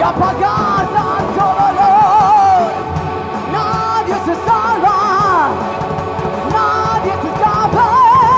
para pagar tanto dolor. Nadie se salva, nadie se escapa,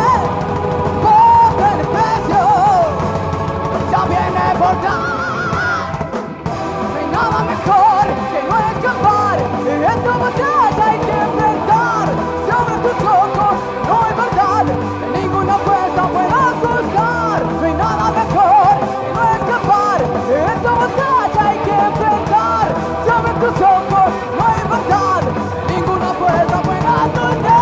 por el precio ya viene por dar. No hay nada mejor que no escapar, esta batalla hay que enfrentar. Sobre tus ojos no hay verdad, que ninguna fuerza pueda juzgar. No hay nada mejor que no escapar, esta batalla hay que enfrentar. Sobre tus ojos no hay verdad, que ninguna fuerza pueda juzgar.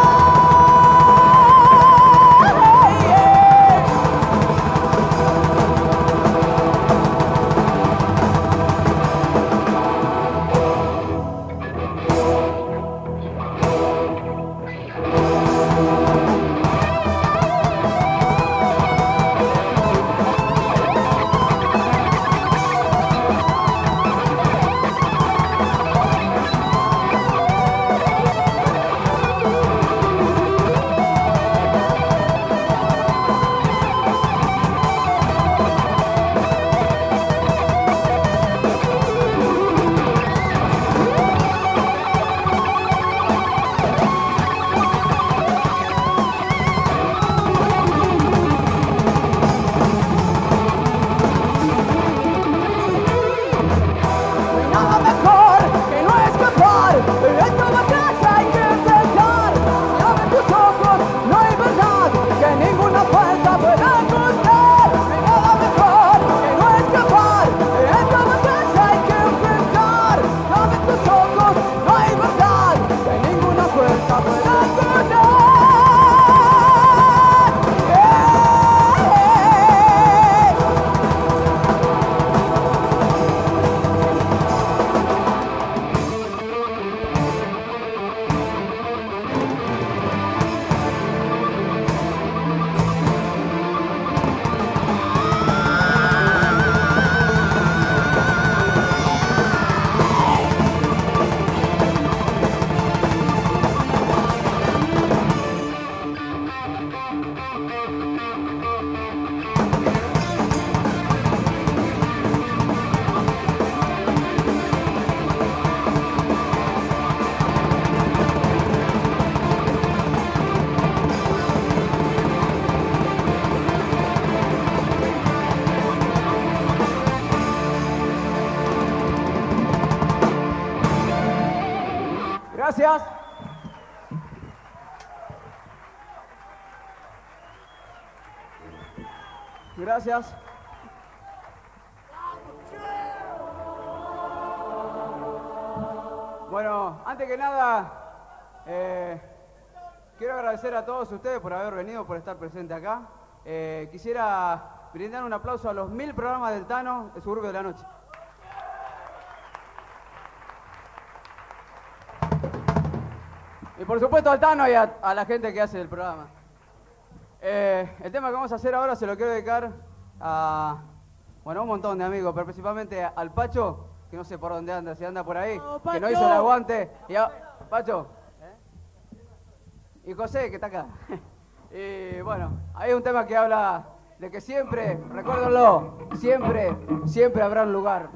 Gracias. Gracias. Bueno, antes que nada, quiero agradecer a todos ustedes por haber venido, por estar presente acá. Quisiera brindar un aplauso a los 1000 programas del Tano, el Suburbio de la Noche. Y por supuesto al Tano y a la gente que hace el programa. El tema que vamos a hacer ahora se lo quiero dedicar a un montón de amigos, pero principalmente al Pacho, que no sé por dónde anda, si anda por ahí, que no hizo el aguante. Y Pacho. Y José, que está acá. Y bueno, hay un tema que habla de que siempre, recuérdenlo, siempre habrá un lugar.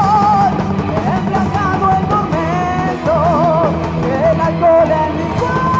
alcohol en mi cuerpo.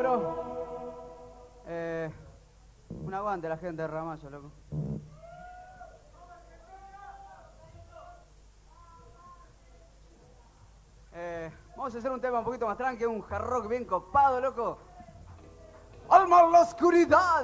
adentro. Un aguante la gente de Ramallo, loco. Vamos a hacer un tema un poquito más tranqui, un hard rock bien copado, loco. ¡Alma en la oscuridad!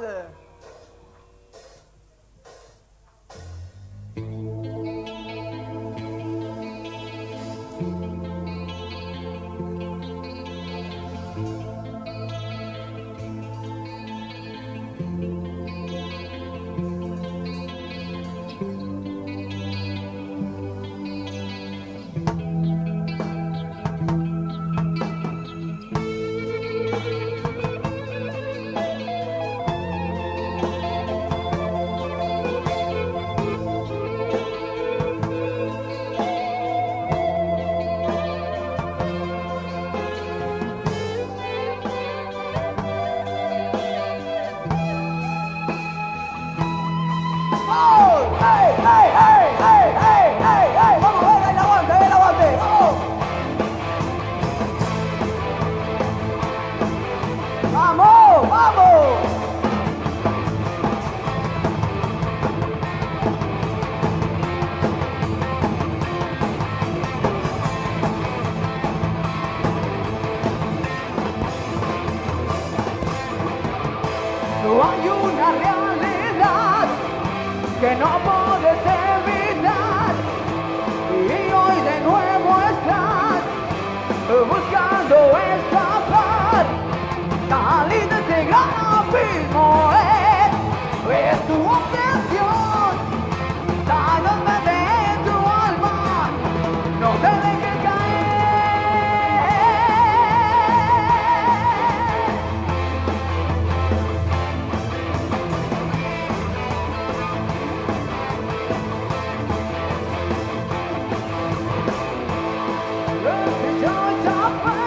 Hay una realidad que no puedes evitar y hoy de nuevo estás buscando escapar, salir de este gran abismo es tu obsesión, dañándote en tu alma, no te dejes caer. It's your top.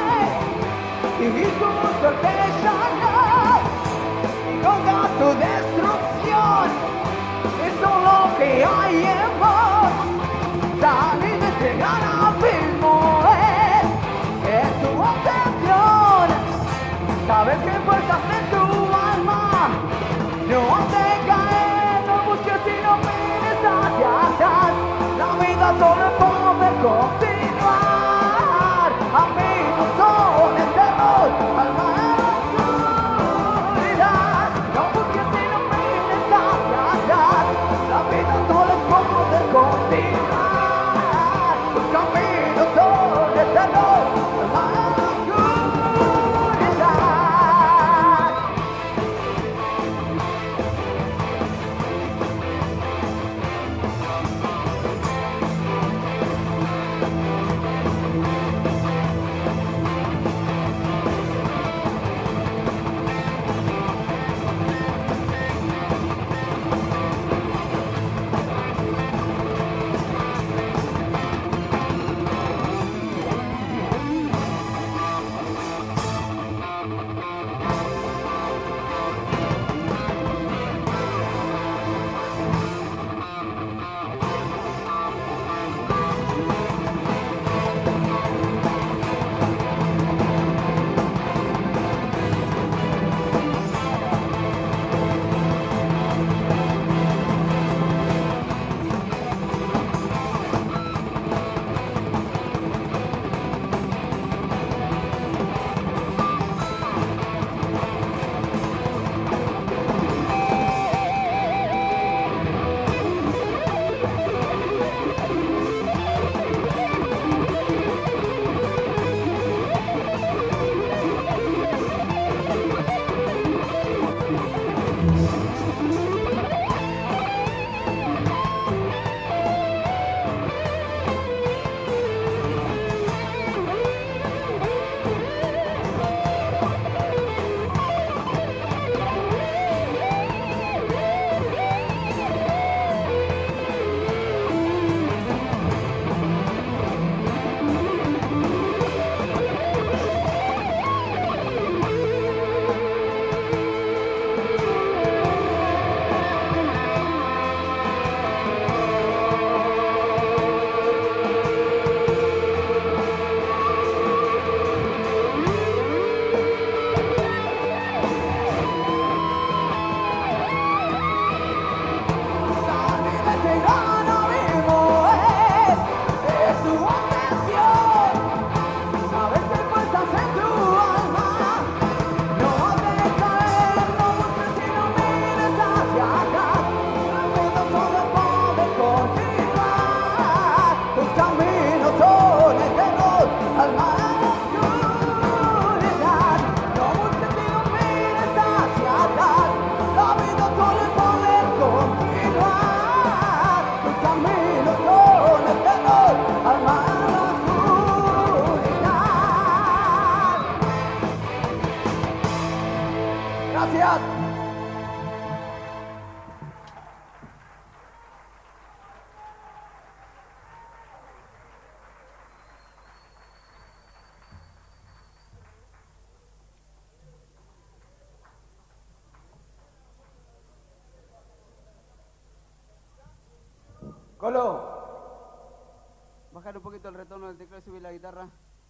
Colo, bajar un poquito el retorno del teclado y subir la guitarra.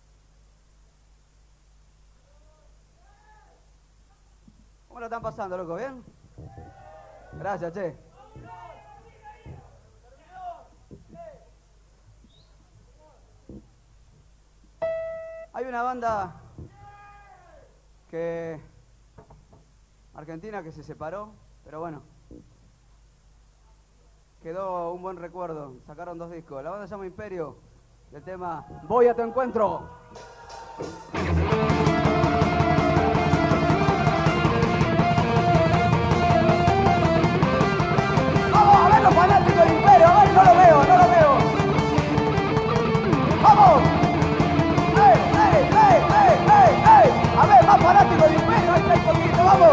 ¿Cómo la están pasando, loco? ¿Bien? Gracias, che. Hay una banda argentina que se separó, pero bueno, quedó un buen recuerdo. Sacaron 2 discos. La banda se llama Imperio, el tema Voy a tu encuentro. Vamos a ver los fanáticos del Imperio. A ver, no lo veo. ¡Vamos! ¡Ey! A ver, más fanáticos del Imperio. Ahí está un poquito, vamos.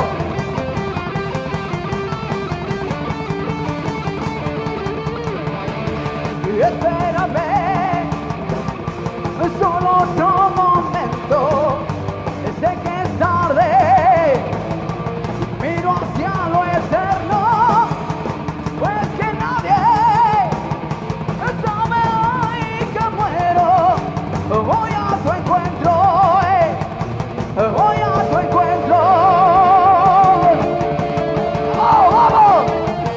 Espérame, solo un momento, sé que es tarde, miro hacia lo eterno, pues que nadie sabe hoy que muero, voy a tu encuentro, voy a tu encuentro, ¡vamos, vamos!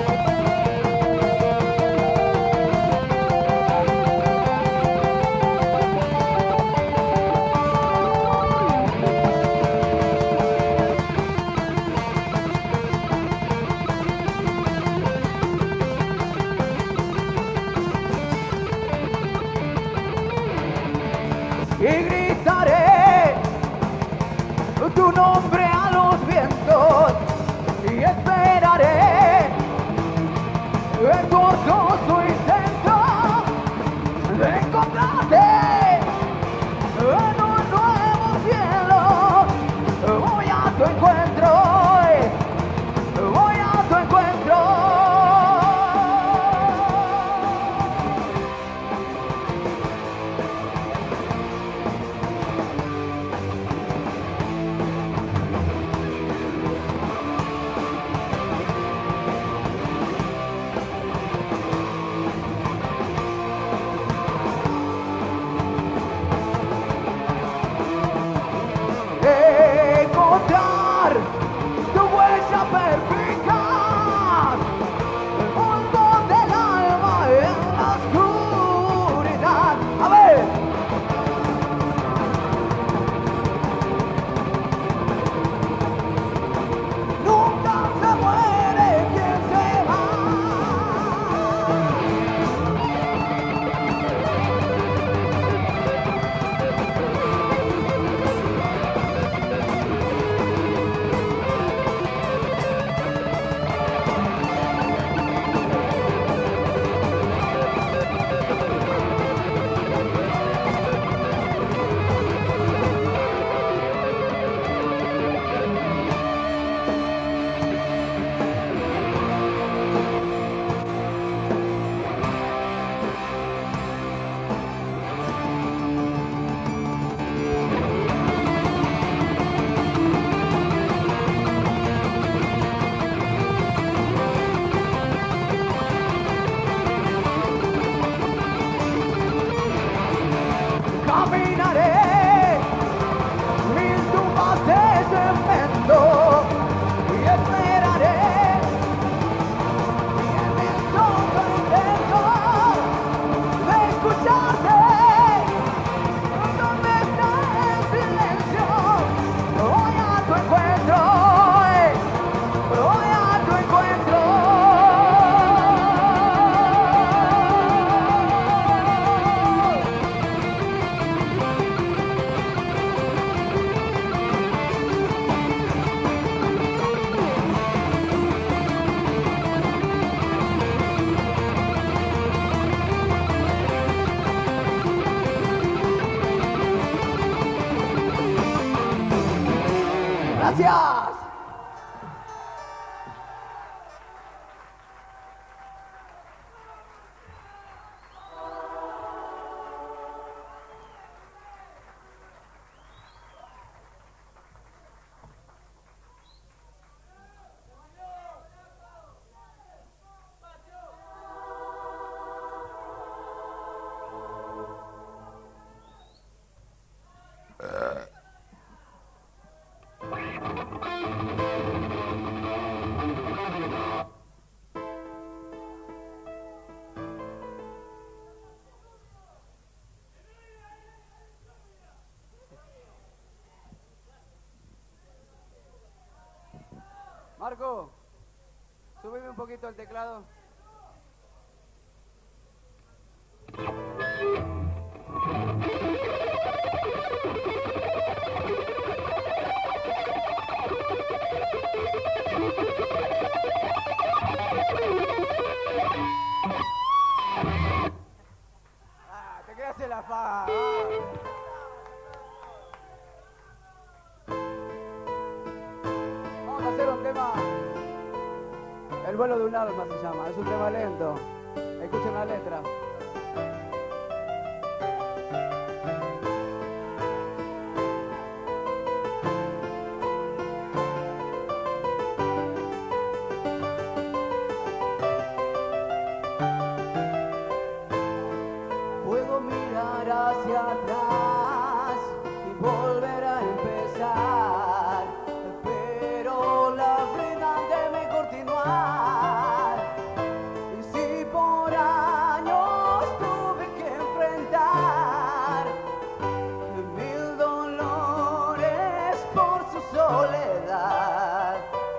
Y gritaré tu nombre a los vientos y esperaré el gozoso intento de encontrarte en un nuevo cielo. Voy a tu encuentro, voy a tu encuentro. Encontrar tu huella perspicaz, el mundo del alma en la oscuridad. A ver. Nunca se muere quien se va. Caminaré 1000 tumbas de cemento y esperaré en el solo intento de escucharte. ¿Dónde está el silencio? Voy a tu encuentro, voy a tu encuentro. Gracias. Facu, subime un poquito el teclado. Ah, te quedas en la faga. Vamos a hacer un tema. El vuelo de un alma se llama. Es un tema lento. Escuchen la letra. Puedo mirar hacia atrás y volver a empezar, pero la vida debe continuar. Y si por años tuve que enfrentar 1000 dolores por su soledad,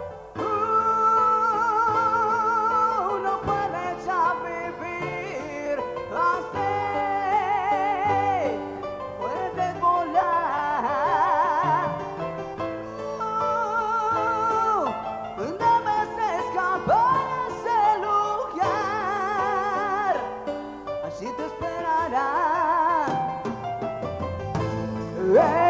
no puede ya vivir así. Puedes volar, debes escapar de ese lugar, allí te esperará.